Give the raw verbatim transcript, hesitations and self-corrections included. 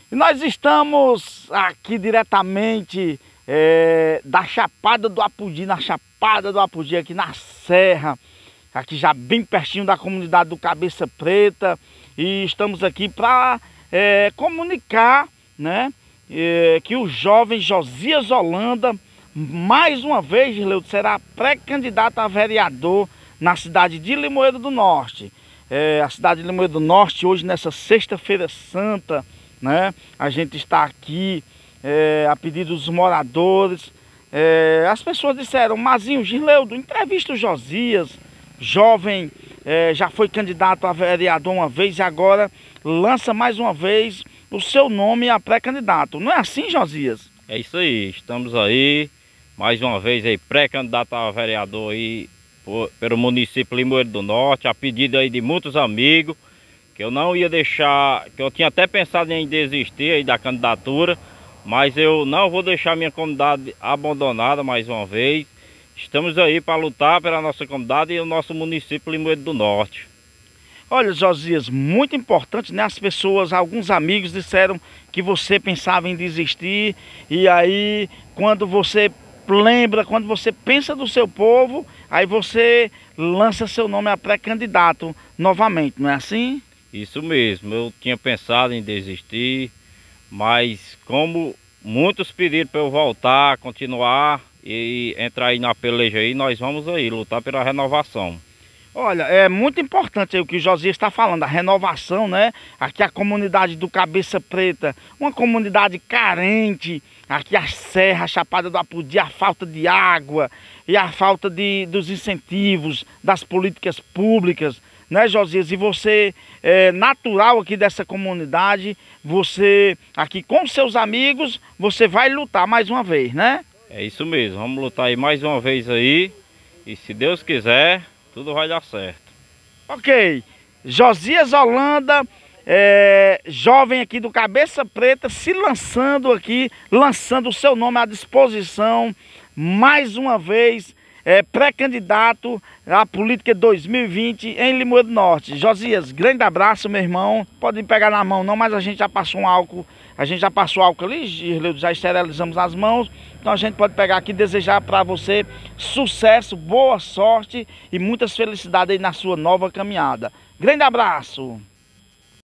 E nós estamos aqui diretamente é, da Chapada do Apodi, na Chapada do Apodi, aqui na Serra, aqui já bem pertinho da comunidade do Cabeça Preta. E estamos aqui para é, comunicar, né, é, que o jovem Josias Holanda, mais uma vez, Girleudo, será pré-candidato a vereador na cidade de Limoeiro do Norte. É, a cidade de Limoeiro do Norte, hoje nessa sexta-feira santa, né, a gente está aqui é, a pedido dos moradores. É, as pessoas disseram: Mazinho, Girleudo, entrevista o Josias, jovem, é, já foi candidato a vereador uma vez e agora lança mais uma vez o seu nome a pré-candidato. Não é assim, Josias? É isso aí, estamos aí, mais uma vez aí, pré-candidato a vereador aí por, pelo município de Limoeiro do Norte, a pedido aí de muitos amigos, que eu não ia deixar, que eu tinha até pensado em desistir aí da candidatura, mas eu não vou deixar minha comunidade abandonada mais uma vez. Estamos aí para lutar pela nossa comunidade e o nosso município de Limoeiro do Norte. Olha, Josias, muito importante, né? As pessoas, alguns amigos disseram que você pensava em desistir, e aí quando você lembra, quando você pensa do seu povo, aí você lança seu nome a pré-candidato novamente, não é assim? Isso mesmo, eu tinha pensado em desistir, mas como muitos pediram para eu voltar, continuar e entrar aí na peleja aí, nós vamos aí lutar pela renovação. Olha, é muito importante aí o que o Josias está falando, a renovação, né? Aqui a comunidade do Cabeça Preta, uma comunidade carente, aqui a Serra, a Chapada do Apodi, a falta de água e a falta de, dos incentivos, das políticas públicas, né, Josias? E você é natural aqui dessa comunidade, você aqui com seus amigos, você vai lutar mais uma vez, né? É isso mesmo, vamos lutar aí mais uma vez aí, e se Deus quiser, tudo vai dar certo. Ok, Josias Holanda, é, jovem aqui do Cabeça Preta, se lançando aqui, lançando o seu nome à disposição, mais uma vez, é, pré-candidato à política dois mil e vinte em Limoeiro do Norte. Josias, grande abraço, meu irmão. Pode pegar na mão não, mas a gente já passou um álcool, a gente já passou álcool ali, já esterilizamos as mãos, então a gente pode pegar aqui e desejar para você sucesso, boa sorte e muitas felicidades aí na sua nova caminhada. Grande abraço!